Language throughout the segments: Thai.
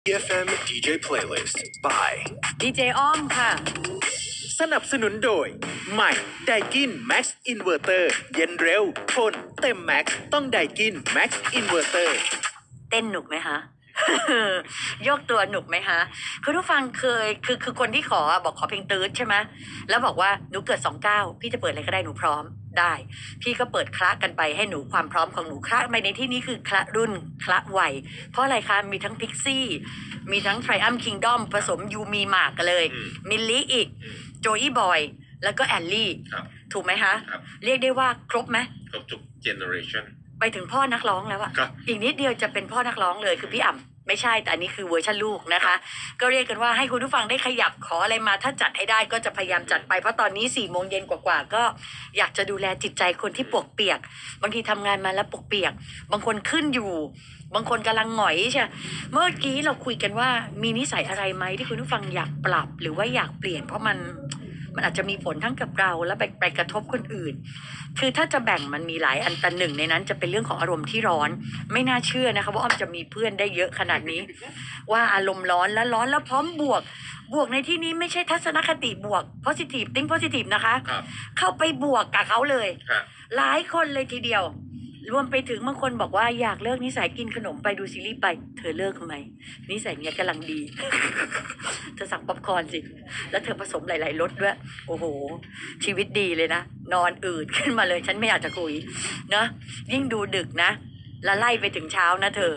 EFM DJ Playlist by ดีเจอ้อมค่ะสนับสนุนโดยใหม่ไดกิน Max Inverter เย็นเร็วทนเต็ม Max ต้องไดกิน Max Inverter เต้นหนุกไหมคะ ยกตัวหนุกไหมคะคุณผู้ฟังเคยคือคนที่ขอบอกขอเพลงตื๊ดใช่ไหมแล้วบอกว่าหนูเกิด29พี่จะเปิดอะไรก็ได้หนูพร้อมได้พี่ก็เปิดคละกันไปให้หนูความพร้อมของหนูคละไปในที่นี้คือคละรุ่นคละวัยเพราะอะไรคะมีทั้งพิกซี่มีทั้ง Triumph Kingdom ผสมยูมีหมากกันเลยมิลลี่อีกโจอี้บอยแล้วก็แอลลี่ถูกไหมคะเรียกได้ว่าครบไหมครบทุกเจเนอเรชันไปถึงพ่อนักร้องแล้วอะอีกนิดเดียวจะเป็นพ่อนักร้องเลยคือพี่อ่ำไม่ใช่แต่อันนี้คือเวอร์ชันลูกนะคะก็เรียกกันว่าให้คุณผู้ฟังได้ขยับขออะไรมาถ้าจัดให้ได้ก็จะพยายามจัดไปเพราะตอนนี้4 โมงเย็นกว่าๆก็อยากจะดูแลจิตใจคนที่ปวกเปียกบางทีทำงานมาแล้วปวกเปียกบางคนขึ้นอยู่บางคนกำลังหงอยใช่เมื่อกี้เราคุยกันว่ามีนิสัยอะไรไหมที่คุณผู้ฟังอยากปรับหรือว่าอยากเปลี่ยนเพราะมันอาจจะมีผลทั้งกับเราและไปกระทบคนอื่นคือถ้าจะแบ่งมันมีหลายอันแต่หนึ่งในนั้นจะเป็นเรื่องของอารมณ์ที่ร้อนไม่น่าเชื่อนะคะว่าอ้อมจะมีเพื่อนได้เยอะขนาดนี้ว่าอารมณ์ร้อนแล้วพร้อมบวกในที่นี้ไม่ใช่ทัศนคติบวก positive think positive นะคะเข้าไปบวกกับเขาเลยหลายคนเลยทีเดียวรวมไปถึงบางคนบอกว่าอยากเลิกนิสัยกินขนมไปดูซีรีส์ไปเธอเลิกทำไมนิสัยเนี้ยกำลังดี เธอสั่งป๊อปคอร์นสิแล้วเธอผสมหลายๆรสด้วยโอ้โหชีวิตดีเลยนะนอนอืดขึ้นมาเลยฉันไม่อยากจะคุยนะยิ่งดูดึกนะแล้วไล่ไปถึงเช้านะเธอ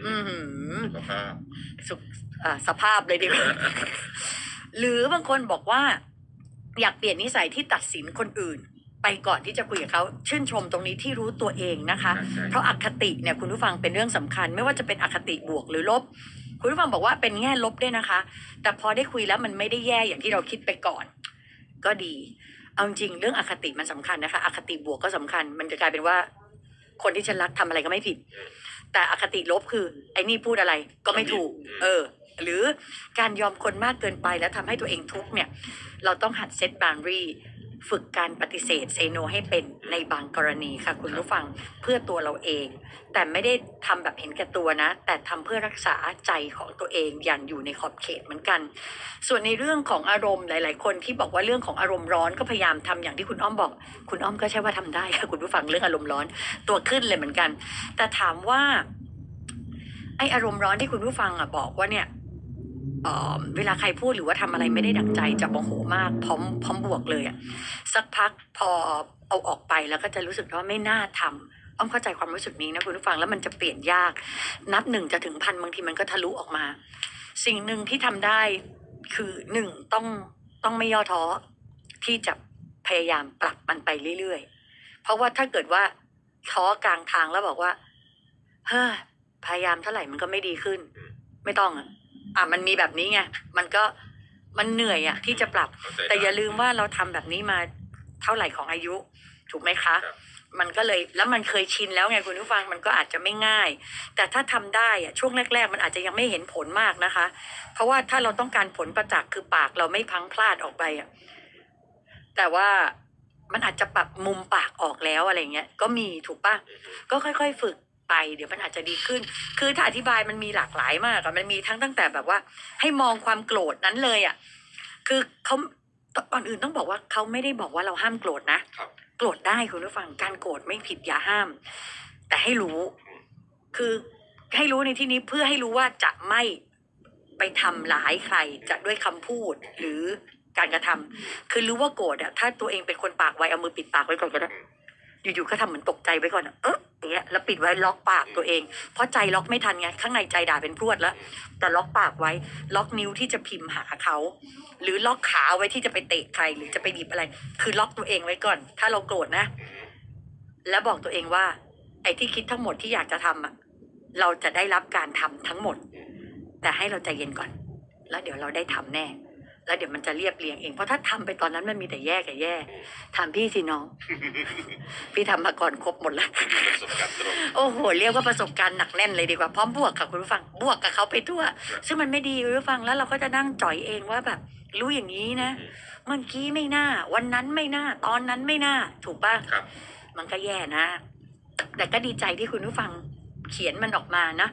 สภาพเลยดีกว่า หรือบางคนบอกว่าอยากเปลี่ยนนิสัยที่ตัดสินคนอื่นไปก่อนที่จะคุยกับเขาชื่นชมตรงนี้ที่รู้ตัวเองนะคะเพราะอคติเนี่ยคุณผู้ฟังเป็นเรื่องสำคัญไม่ว่าจะเป็นอคติบวกหรือลบคุณผู้ฟังบอกว่าเป็นแง่ลบด้วยนะคะแต่พอได้คุยแล้วมันไม่ได้แย่อย่างที่เราคิดไปก่อนก็ดีเอาจริงเรื่องอคติมันสำคัญนะคะอคติบวกก็สำคัญมันจะกลายเป็นว่าคนที่ฉันรักทำอะไรก็ไม่ผิดแต่อคติลบคือไอ้นี่พูดอะไรก็ไม่ถูกหรือการยอมคนมากเกินไปแล้วทำให้ตัวเองทุกข์เนี่ยเราต้องหัดเซตบาวน์ดรีฝึกการปฏิเสธเซโนให้เป็นในบางกรณีค่ะคุณผู้ฟังเพื่อตัวเราเองแต่ไม่ได้ทำแบบเห็นแก่ตัวนะแต่ทำเพื่อรักษาใจของตัวเองอย่างอยู่ในขอบเขตเหมือนกันส่วนในเรื่องของอารมณ์หลายๆคนที่บอกว่าเรื่องของอารมณ์ร้อนก็พยายามทำอย่างที่คุณอ้อมบอกคุณอ้อมก็ใช่ว่าทำได้ค่ะคุณผู้ฟังเรื่องอารมณ์ร้อนตัวขึ้นเลยเหมือนกันแต่ถามว่าไออารมณ์ร้อนที่คุณผู้ฟังบอกว่าเนี่ยเวลาใครพูดหรือว่าทำอะไรไม่ได้ดั่งใจจะโมโหมากพร้อมบวกเลยสักพักพอเอาออกไปแล้วก็จะรู้สึกว่าไม่น่าทำอ้อมเข้าใจความรู้สึกนี้นะคุณผู้ฟังแล้วมันจะเปลี่ยนยากนับ1จะถึง1,000บางทีมันก็ทะลุออกมาสิ่งหนึ่งที่ทำได้คือ1ต้องไม่ย่อท้อที่จะพยายามปรับมันไปเรื่อยๆเพราะว่าถ้าเกิดว่าท้อกลางทางแล้วบอกว่าเฮ้ยพยายามเท่าไหร่มันก็ไม่ดีขึ้นไม่ต้องมันมีแบบนี้ไงมันเหนื่อยที่จะปรับแต่อย่าลืมว่าเราทำแบบนี้มาเท่าไหร่ของอายุถูกไหมคะมันก็เลยแล้วมันเคยชินแล้วไงคุณผู้ฟังมันก็อาจจะไม่ง่ายแต่ถ้าทำได้ช่วงแรกๆมันอาจจะยังไม่เห็นผลมากนะคะเพราะว่าถ้าเราต้องการผลประจักษ์คือปากเราไม่พังพลาดออกไปแต่ว่ามันอาจจะปรับมุมปากออกแล้วอะไรเงี้ยก็มีถูกป่ะก็ค่อยๆฝึกเดี๋ยวมันอาจจะดีขึ้นคือถ้าอธิบายมันมีหลากหลายมากมันมีตั้งแต่แบบว่าให้มองความโกรธนั้นเลยคือเขาก่อนอื่นต้องบอกว่าเขาไม่ได้บอกว่าเราห้ามโกรธนะโกรธได้คุณผู้ฟังการโกรธไม่ผิดอย่าห้ามแต่ให้รู้คือให้รู้ในที่นี้เพื่อให้รู้ว่าจะไม่ไปทำร้ายใครจะด้วยคำพูดหรือการกระทำคือรู้ว่าโกรธถ้าตัวเองเป็นคนปากไวเอามือปิดปากไว้ก่อนก็ได้อยู่ๆก็ทำเหมือนตกใจไว้ก่อนอย่างเงี้ยแล้วปิดไว้ล็อกปากตัวเองเพราะใจล็อกไม่ทันไงข้างในใจด่าเป็นพรวดแล้วแต่ล็อกปากไว้ล็อกนิ้วที่จะพิมพ์หาเขาหรือล็อกขาไว้ที่จะไปเตะใครหรือจะไปหยิบอะไรคือล็อกตัวเองไว้ก่อนถ้าเราโกรธนะแล้วบอกตัวเองว่าไอ้ที่คิดทั้งหมดที่อยากจะทำเราจะได้รับการทำทั้งหมดแต่ให้เราใจเย็นก่อนแล้วเดี๋ยวเราได้ทำแน่แล้วเดี๋ยวมันจะเรียบเรียงเองเพราะถ้าทำไปตอนนั้นมันมีแต่แย่กับแย่ถามพี่สิน้อง พี่ทำมาก่อนครบหมดแล้วโอ้โหเรียกว่าประสบการณ์หนักแน่นเลยดีกว่าพร้อมบวกค่ะคุณผู้ฟังบวกกับเขาไปทั่วซึ่งมันไม่ดีคุณผู้ฟังแล้วเราก็จะนั่งจ่อยเองว่าแบบรู้อย่างนี้นะเมื่อกี้ไม่น่าวันนั้นไม่น่าตอนนั้นไม่น่าถูกป่ะมันก็แย่นะแต่ก็ดีใจที่คุณผู้ฟังเขียนมันออกมานะ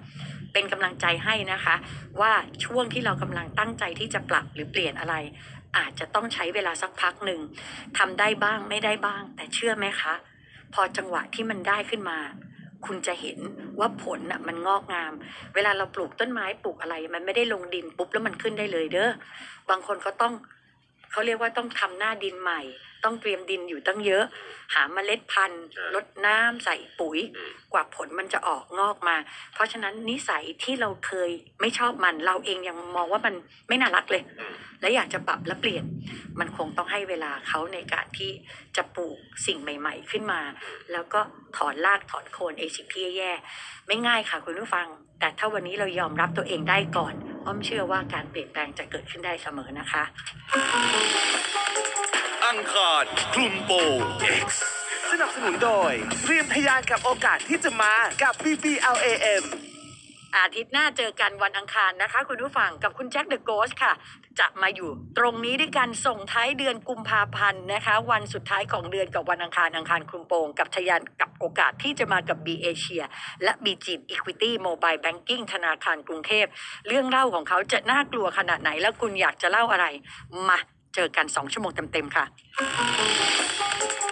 เป็นกำลังใจให้นะคะ ว่าช่วงที่เรากำลังตั้งใจที่จะปรับหรือเปลี่ยนอะไร อาจจะต้องใช้เวลาสักพักหนึ่งทำได้บ้างไม่ได้บ้าง แต่เชื่อไหมคะ พอจังหวะที่มันได้ขึ้นมา คุณจะเห็นว่าผลน่ะมันงอกงาม เวลาเราปลูกต้นไม้ปลูกอะไร มันไม่ได้ลงดินปุ๊บแล้วมันขึ้นได้เลยเด้อบางคนเขาต้องเขาเรียกว่าต้องทำหน้าดินใหม่ ต้องเตรียมดินอยู่ตั้งเยอะ หาเมล็ดพันธุ์รดน้ำใส่ปุ๋ย กว่าผลมันจะออกงอกมา เพราะฉะนั้นนิสัยที่เราเคยไม่ชอบมันเราเองยังมองว่ามันไม่น่ารักเลย และอยากจะปรับและเปลี่ยน มันคงต้องให้เวลาเขาในการที่จะปลูกสิ่งใหม่ ๆ ขึ้นมา แล้วก็ถอนรากถอนโคนไอ้สิ่งที่แย่ๆไม่ง่ายค่ะคุณผู้ฟัง แต่ถ้าวันนี้เรายอมรับตัวเองได้ก่อนอ้อมเชื่อว่าการเปลี่ยนแปลงจะเกิดขึ้นได้เสมอนะคะอังคารคลุมโปง X สนับสนุนโดยเตรียมทะยานกับโอกาสที่จะมากับ BBLAM อาทิตย์หน้าเจอกันวันอังคารนะคะคุณผู้ฟังกับคุณแจ็คเดอะโกสค่ะ จะมาอยู่ตรงนี้ด้วยกันส่งท้ายเดือนกุมภาพันธ์นะคะ วันสุดท้ายของเดือนกับวันอังคารคลุมโปงกับทะยานกับโอกาสที่จะมากับ B Asia และ B จีน Equity Mobile Banking ธนาคารกรุงเทพเรื่องเล่าของเขาจะน่ากลัวขนาดไหนแล้วคุณอยากจะเล่าอะไรมาเจอกัน2 ชั่วโมงเต็มๆค่ะ